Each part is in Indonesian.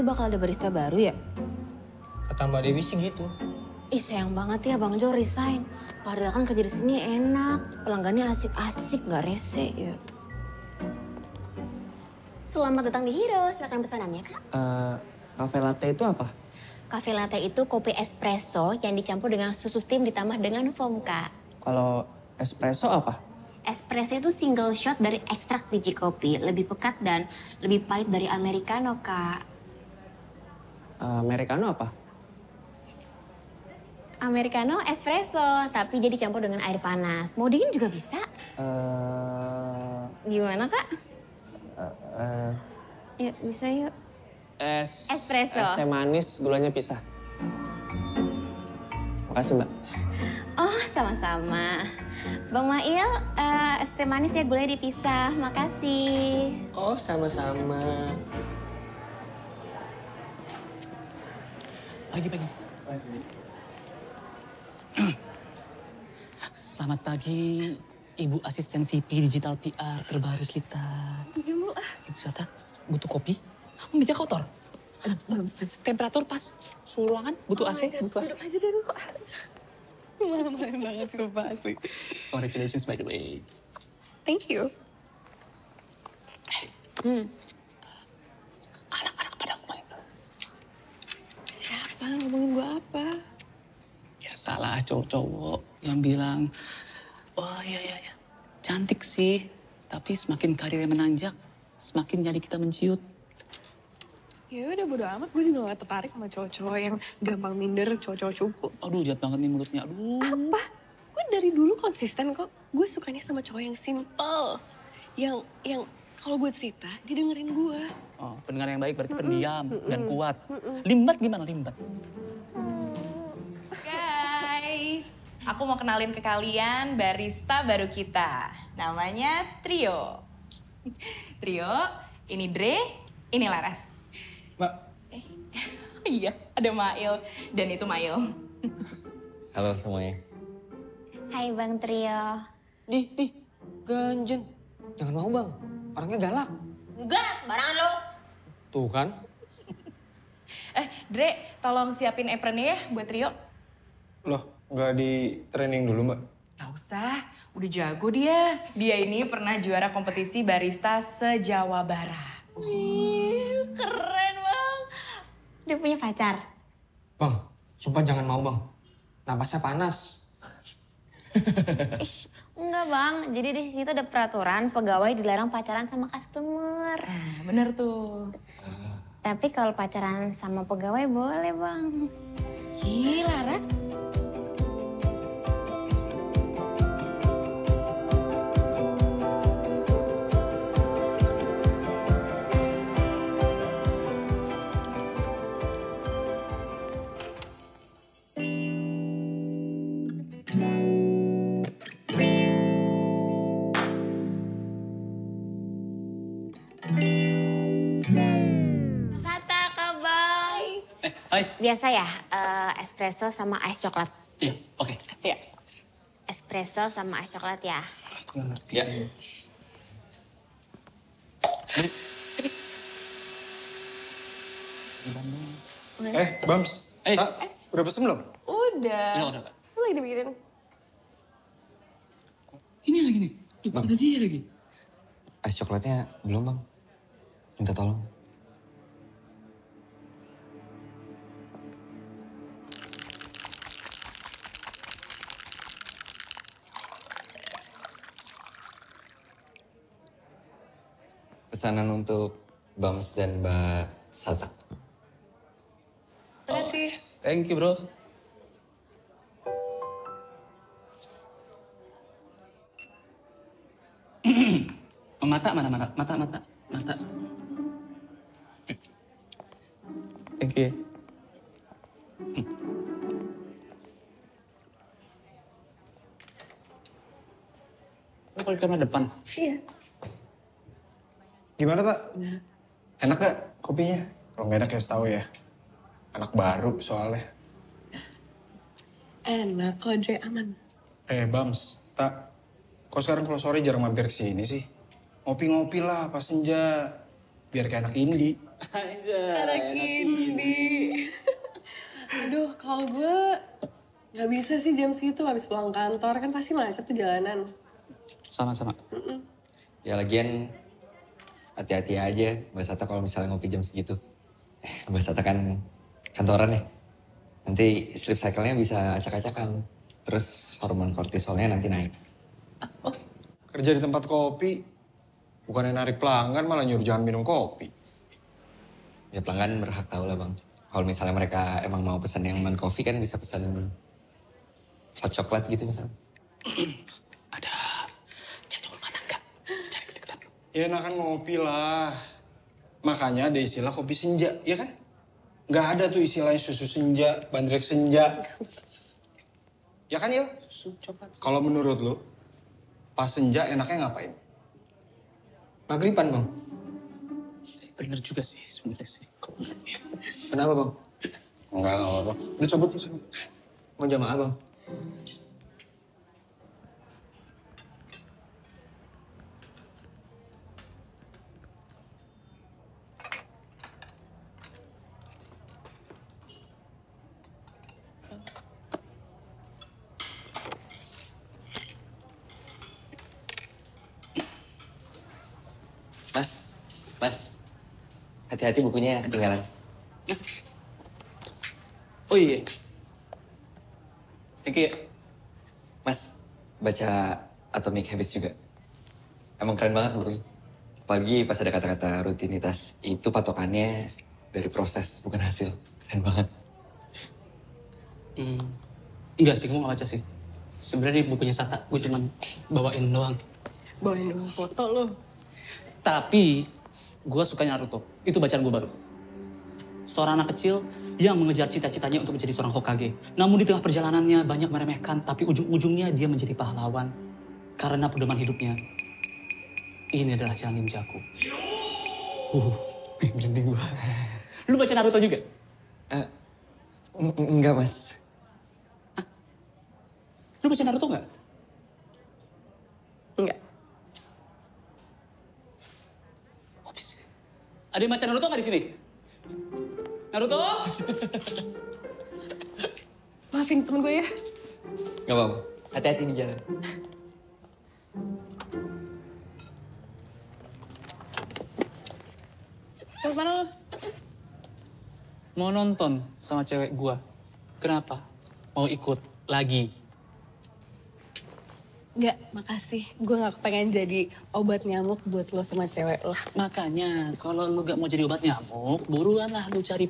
bakal ada barista baru ya? Kata Mbak Dewi sih gitu. Ih sayang banget ya Bang Jo resign. Padahal kan kerja di sini enak, pelanggannya asik-asik, nggak rese ya. Selamat datang di Hero, silakan pesanannya Kak. Cafe latte itu apa? Cafe latte itu kopi espresso yang dicampur dengan susu steam ditambah dengan foam Kak. Kalau espresso apa? Espresso itu single shot dari ekstrak biji kopi, lebih pekat dan lebih pahit dari americano Kak. Americano apa? Americano espresso, tapi dia dicampur dengan air panas. Mau dingin juga bisa. Gimana Kak? Yuk, bisa yuk. Espresso. Es teh manis, gulanya pisah. Makasih Mbak. Oh, sama-sama. Bang Mail, es teh manis ya gulanya dipisah. Makasih. Oh, sama-sama. Pagi. Selamat pagi, Ibu Asisten VP Digital PR terbaru kita. Ibu Sata, butuh kopi? Meja kotor. Temperatur pas, suhu ruangan, butuh AC, butuh AC. Aja deh dulu. Malu-malu banget sumpah asli. Congratulations by the way. Thank you. Anak-anak pada ngomongin. Siapa ngomongin gue apa? Ya salah cowok-cowok yang bilang, wah ya, cantik sih. Tapi semakin karirnya menanjak, semakin nyali kita menciut. Ya udah bodo amat, gue juga gak tertarik sama cowok-cowok yang gampang minder, cowok-cowok cupu. Aduh jahat banget nih mulutnya, aduh. Apa? Gue dari dulu konsisten kok. Gue sukanya sama cowok yang simple. Yang kalau gue cerita, dia dengerin gue. Oh, pendengar yang baik berarti pendiam dan kuat. Limbat gimana limbat? Guys, aku mau kenalin ke kalian barista baru kita. Namanya Trio. Trio, ini Dre, ini Laras. Mbak. Iya, ada Mail dan itu Mail. Halo semuanya. Hai Bang Trio. Di, ganjen. Jangan mau Bang, orangnya galak. Enggak, barangan lo. Tuh kan. Dre, tolong siapin apronnya ya buat Trio. Loh, nggak di training dulu, Mbak? Gak usah, udah jago dia. Dia ini pernah juara kompetisi barista se-Jawa Barat. Wih, keren Bang. Dia punya pacar? Bang, sumpah jangan mau Bang. Napasnya panas. Ish, enggak Bang, jadi di situ ada peraturan pegawai dilarang pacaran sama customer. Nah, bener tuh. Tapi kalau pacaran sama pegawai boleh Bang. Gila, Ras. Sata Kak Bang. Hai. Biasa ya, espresso sama ice coklat. Iya, oke. Iya. Espresso sama ice coklat ya. Ya. Bams. Eh. Udah pesen belum? Udah. Udah. Lu lagi dibikinin. Ini lagi nih, Bang. ada dia lagi. Es coklatnya belum, Bang. Minta tolong. Pesanan untuk Bams dan Mbak Sata. Makasih. Thank you, bro. Mata, mana, mata. Thank you. Lo pakai kamera depan? Iya. Gimana, Tak? Enak gak kopinya? Kalau nggak enak ya tahu ya. Anak baru soalnya. Enak kok, Dre, aman. Bams, Tak. Kok sekarang kalau sore jarang mampir ke sini sih? Ngopi-ngopi lah pas senja. Biar kayak anak indie. Anak ini. Aduh, kalau gue nggak bisa sih jam segitu habis pulang kantor. Kan pasti macet tuh jalanan. Sama-sama. Ya lagian hati-hati aja Mbak Sata kalau misalnya ngopi jam segitu. Mbak Sata kan kantoran ya. Nanti sleep cycle-nya bisa acak-acakan. Terus hormon kortisolnya nanti naik. Kerja di tempat kopi, bukannya narik pelanggan malah nyuruh jangan minum kopi. Ya pelanggan berhak tahu lah bang. Kalau misalnya mereka emang mau pesan yang non-coffee kan bisa pesan hot chocolate gitu misalnya. Ada jantung mana enggak? Cari ikut-ikutan. Ya enakan ngopi lah. Makanya ada istilah kopi senja, ya kan? Nggak ada tuh istilahnya susu senja, bandrek senja. Ya kan Il? Susu coklat. Kalau menurut lu, pas senja enaknya ngapain? Maghriban bang. Bener juga sih sebenarnya sih. Ya. Kenapa bang? Enggak apa-apa. Udah cabut tuh. Mau jamaah bang? Mas, hati-hati bukunya ketinggalan. Oh iya. Thank you ya. Mas, baca Atomic Habits juga. Emang keren banget bukunya. Apalagi pas ada kata-kata rutinitas, itu patokannya dari proses, bukan hasil. Keren banget. Enggak sih, gue gak baca sih. Sebenarnya di bukunya Sata, gue cuma bawain doang. Bawain dong foto lo. Tapi gue suka Naruto. Itu bacaan gue baru. Seorang anak kecil yang mengejar cita-citanya untuk menjadi seorang Hokage. Namun di tengah perjalanannya banyak meremehkan, tapi ujung-ujungnya dia menjadi pahlawan. Karena pedoman hidupnya, ini adalah jalan ninjaku. Merinding gue. Lu baca Naruto juga? Enggak, Mas. Lu baca Naruto nggak? Enggak. Ups. Ada yang baca Naruto nggak di sini? Naruto? Maafin temen gue ya. Gak apa-apa. Hati-hati di jalan. Mau kemana lo? Mau nonton sama cewek gua. Kenapa? Mau ikut lagi? Enggak, makasih. Gue gak kepengen jadi obat nyamuk buat lo sama cewek lo. Makanya kalau lu gak mau jadi obat nyamuk, buruan lah lu cari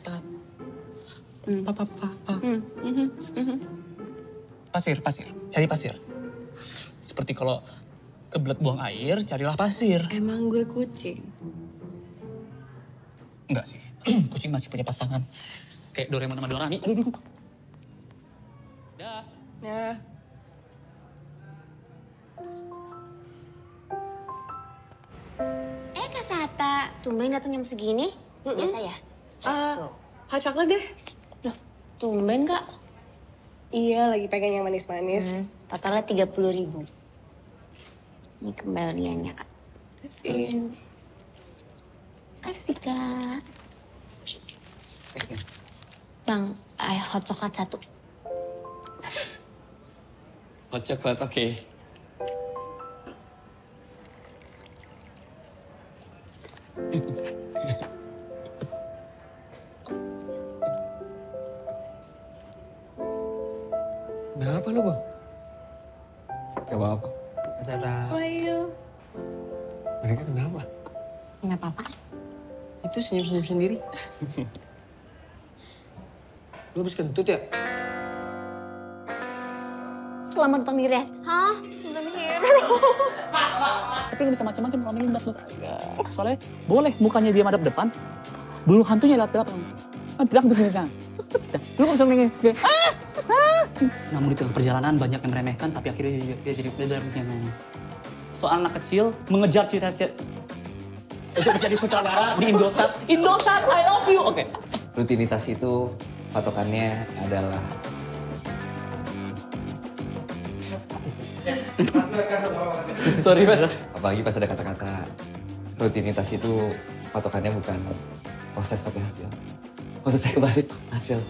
pasir. Cari pasir. Seperti kalau kebelet buang air, carilah pasir. Emang gue kucing. Enggak sih, kucing masih punya pasangan. Kayak Doraemon sama Dorami. Aduh. Dah. Nah, Kak Sata, tumben datang jam segini? Biasa ya? hot coklat deh. Loh, tumben Kak. Iya, lagi pengen yang manis-manis. Totalnya 30.000. Ini kembaliannya Kak. Kasih. Kasih Kak. Bang, hot coklat 1. Hot chocolate, oke. Kenapa lu bang? Gak apa-apa. Sata. Ayo. Mereka kenapa? Nggak apa-apa. Itu senyum-senyum sendiri. Lu habis kentut ya? Selamat datang di Red. Hah? Tapi nggak bisa macam-macam kalau minum lu. Soalnya boleh mukanya dia madep depan, bulu hantunya lihat belakang. Bilang begini kan. Lu nggak bisa ngomong kayak Namun di tengah perjalanan banyak yang meremehkan, tapi akhirnya dia jadi belajar. Soal anak kecil mengejar cita-cita untuk menjadi sutradara di Indosat. Indosat, I love you. Oke. Rutinitas itu patokannya adalah... Sorry, Pak. Apalagi pas ada kata-kata rutinitas itu patokannya bukan proses tapi hasil. Maksud saya kebalik, hasil.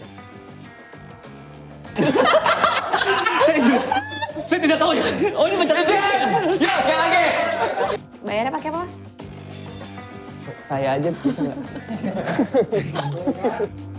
Saya tidak tahu ya. Oh ini mencari. Ya, sekali lagi. Bayarnya pakai apa, Mas? Saya aja bisa nggak?